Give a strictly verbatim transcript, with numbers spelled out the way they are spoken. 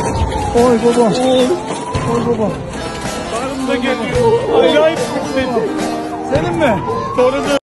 Oy baba. Oy. Oy baba. Karım da geliyor. Acayip. Senin mi? Torunu.